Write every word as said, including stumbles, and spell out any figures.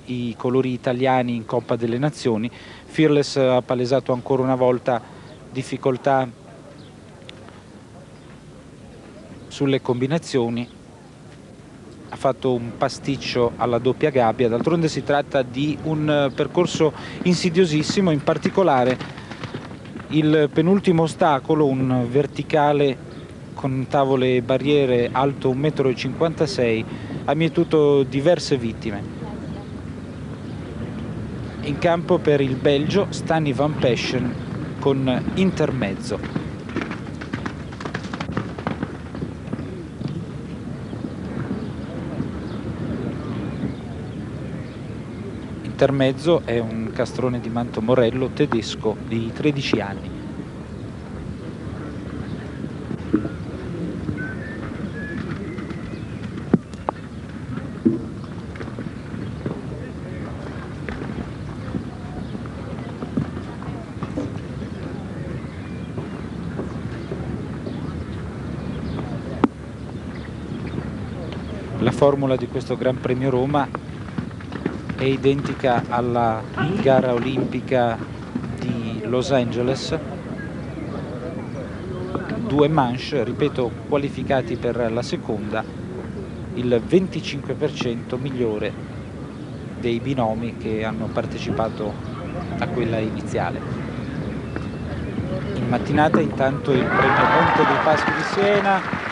i colori italiani in Coppa delle Nazioni. Fearless ha palesato ancora una volta difficoltà sulle combinazioni, ha fatto un pasticcio alla doppia gabbia. D'altronde si tratta di un percorso insidiosissimo, in particolare il penultimo ostacolo, un verticale con tavole e barriere alto un metro e cinquantasei, ha mietuto diverse vittime. In campo per il Belgio Stani Van Peschen con intermezzo. Intermezzo è un castrone di Manto Morello tedesco di tredici anni. La formula di questo Gran Premio Roma è identica alla gara olimpica di Los Angeles. Due manche, ripeto, qualificati per la seconda, il venticinque per cento migliore dei binomi che hanno partecipato a quella iniziale. In mattinata intanto il premio Monte dei Paschi di Siena,